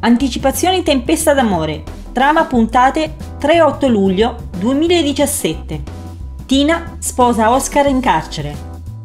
Anticipazioni Tempesta d'amore. Trama puntate 3-8 luglio 2017. Tina sposa Oscar in carcere.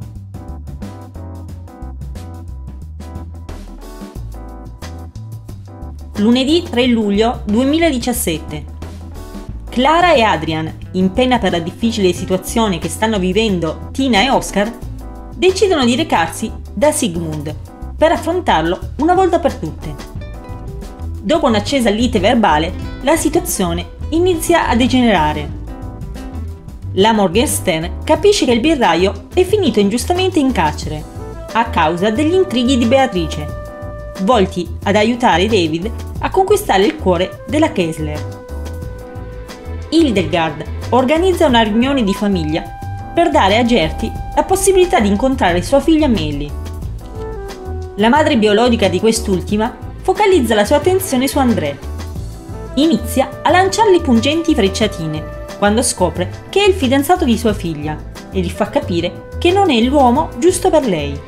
Lunedì 3 luglio 2017. Clara e Adrian, in pena per la difficile situazione che stanno vivendo Tina e Oscar, decidono di recarsi da Sigmund per affrontarlo una volta per tutte. Dopo un'accesa lite verbale, la situazione inizia a degenerare. La Morgenstern capisce che il birraio è finito ingiustamente in carcere a causa degli intrighi di Beatrice, volti ad aiutare David a conquistare il cuore della Kessler. Hildegard organizza una riunione di famiglia per dare a Gertie la possibilità di incontrare sua figlia Melly. La madre biologica di quest'ultima focalizza la sua attenzione su André. Inizia a lanciargli pungenti frecciatine quando scopre che è il fidanzato di sua figlia e gli fa capire che non è l'uomo giusto per lei.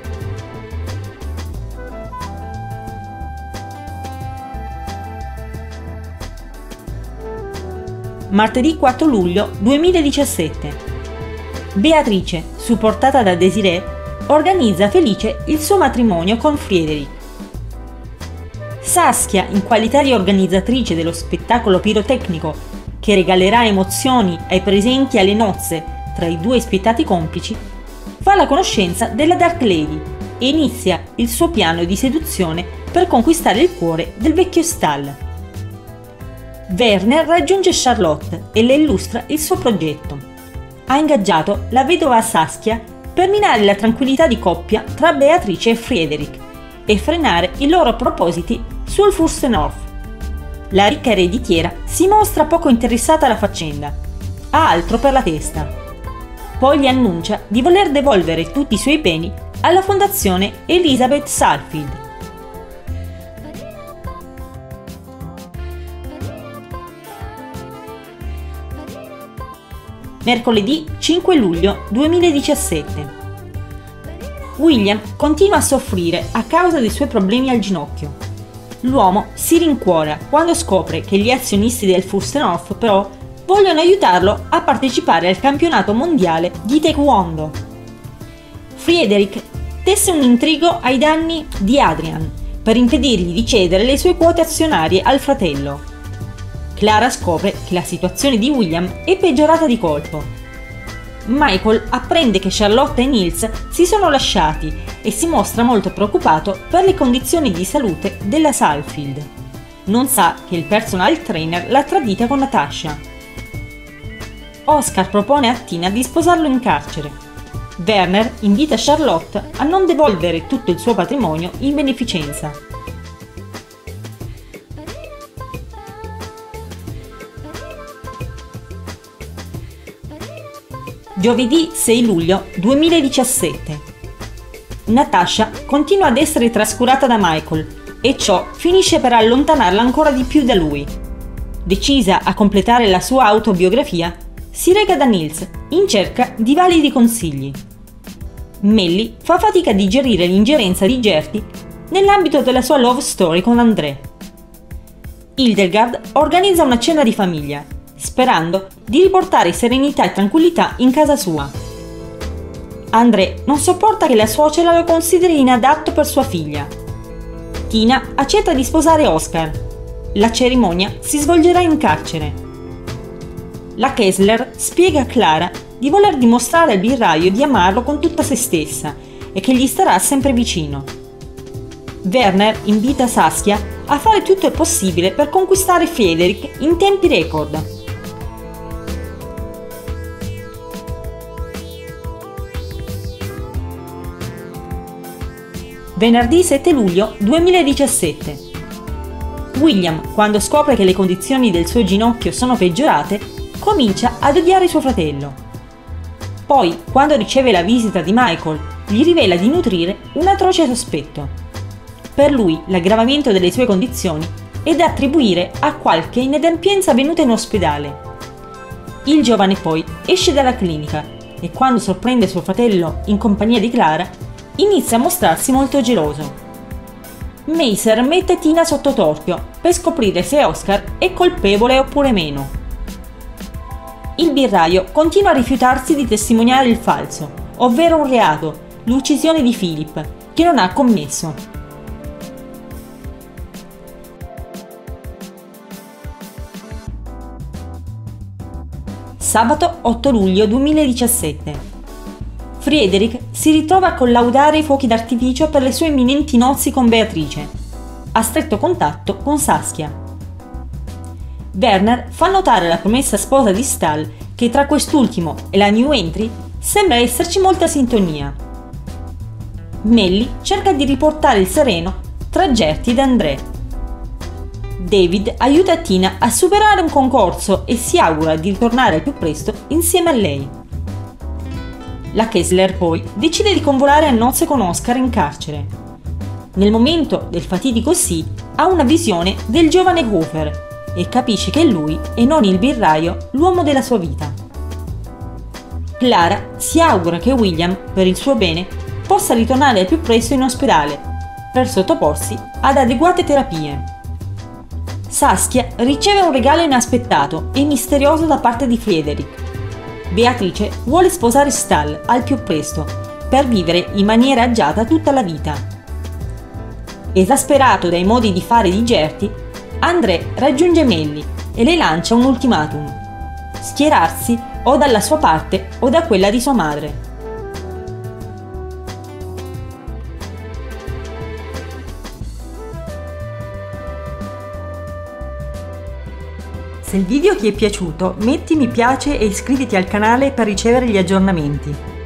Martedì 4 luglio 2017. Beatrice, supportata da Desiree, organizza felice il suo matrimonio con Friedrich. Saskia, in qualità di organizzatrice dello spettacolo pirotecnico che regalerà emozioni ai presenti alle nozze tra i due spietati complici, fa la conoscenza della Dark Lady e inizia il suo piano di seduzione per conquistare il cuore del vecchio Stahl. Werner raggiunge Charlotte e le illustra il suo progetto. Ha ingaggiato la vedova Saskia per minare la tranquillità di coppia tra Beatrice e Friedrich e frenare i loro propositi sul Fürstenhof. La ricca ereditiera si mostra poco interessata alla faccenda, ha altro per la testa. Poi gli annuncia di voler devolvere tutti i suoi beni alla fondazione Elisabeth Salfield. Mercoledì 5 luglio 2017. William continua a soffrire a causa dei suoi problemi al ginocchio. L'uomo si rincuora quando scopre che gli azionisti del Fürstenhof però vogliono aiutarlo a partecipare al campionato mondiale di Taekwondo. Friedrich tesse un intrigo ai danni di Adrian per impedirgli di cedere le sue quote azionarie al fratello. Clara scopre che la situazione di William è peggiorata di colpo. Michael apprende che Charlotte e Nils si sono lasciati e si mostra molto preoccupato per le condizioni di salute della Salfield. Non sa che il personal trainer l'ha tradita con Natasha. Oscar propone a Tina di sposarlo in carcere. Werner invita Charlotte a non devolvere tutto il suo patrimonio in beneficenza. Giovedì 6 luglio 2017. Natasha continua ad essere trascurata da Michael e ciò finisce per allontanarla ancora di più da lui. Decisa a completare la sua autobiografia, si reca da Nils in cerca di validi consigli. Melly fa fatica a digerire l'ingerenza di Gertie nell'ambito della sua love story con André. Hildegard organizza una cena di famiglia, sperando di riportare serenità e tranquillità in casa sua. André non sopporta che la suocera lo consideri inadatto per sua figlia. Tina accetta di sposare Oscar. La cerimonia si svolgerà in carcere. La Kessler spiega a Clara di voler dimostrare al birraio di amarlo con tutta se stessa e che gli starà sempre vicino. Werner invita Saskia a fare tutto il possibile per conquistare Friedrich in tempi record. Venerdì 7 luglio 2017. William, quando scopre che le condizioni del suo ginocchio sono peggiorate, comincia ad odiare suo fratello. Poi, quando riceve la visita di Michael, gli rivela di nutrire un atroce sospetto. Per lui, l'aggravamento delle sue condizioni è da attribuire a qualche inadempienza avvenuta in ospedale. Il giovane poi esce dalla clinica e quando sorprende suo fratello in compagnia di Clara, inizia a mostrarsi molto geloso. Macer mette Tina sotto torchio per scoprire se Oscar è colpevole oppure meno. Il birraio continua a rifiutarsi di testimoniare il falso, ovvero un reato, l'uccisione di Philip, che non ha commesso. Sabato 8 luglio 2017. Friedrich si ritrova a collaudare i fuochi d'artificio per le sue imminenti nozze con Beatrice, a stretto contatto con Saskia. Werner fa notare alla promessa sposa di Stahl che tra quest'ultimo e la new entry sembra esserci molta sintonia. Melly cerca di riportare il sereno tra Gertie ed André. David aiuta Tina a superare un concorso e si augura di ritornare al più presto insieme a lei. La Kessler poi decide di convolare a nozze con Oscar in carcere. Nel momento del fatidico sì ha una visione del giovane Hofer e capisce che è lui e non il birraio l'uomo della sua vita. Clara si augura che William, per il suo bene, possa ritornare al più presto in ospedale per sottoporsi ad adeguate terapie. Saskia riceve un regalo inaspettato e misterioso da parte di Friedrich. Beatrice vuole sposare Stahl al più presto per vivere in maniera agiata tutta la vita. Esasperato dai modi di fare di Gertie, André raggiunge Melly e le lancia un ultimatum: schierarsi o dalla sua parte o da quella di sua madre. Se il video ti è piaciuto, metti mi piace e iscriviti al canale per ricevere gli aggiornamenti.